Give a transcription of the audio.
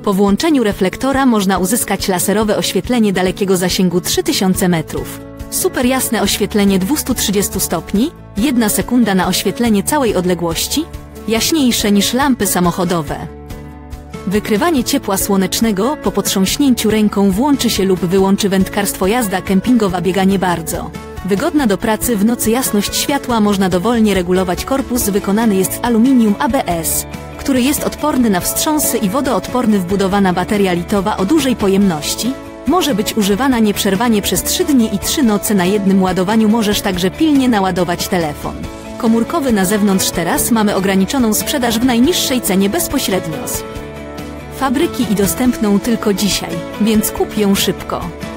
Po włączeniu reflektora można uzyskać laserowe oświetlenie dalekiego zasięgu 3000 metrów. Super jasne oświetlenie 230 stopni, 1 sekunda na oświetlenie całej odległości, jaśniejsze niż lampy samochodowe. Wykrywanie ciepła słonecznego, po potrząśnięciu ręką włączy się lub wyłączy wędkarstwo, jazda kempingowa, bieganie bardzo wygodna do pracy w nocy, jasność światła, można dowolnie regulować. Korpus wykonany jest z aluminium ABS, który jest odporny na wstrząsy i wodoodporny. Wbudowana bateria litowa o dużej pojemności może być używana nieprzerwanie przez 3 dni i 3 noce na jednym ładowaniu. Możesz także pilnie naładować telefon komórkowy na zewnątrz. Teraz mamy ograniczoną sprzedaż w najniższej cenie bezpośrednio z fabryki i dostępną tylko dzisiaj, więc kup ją szybko.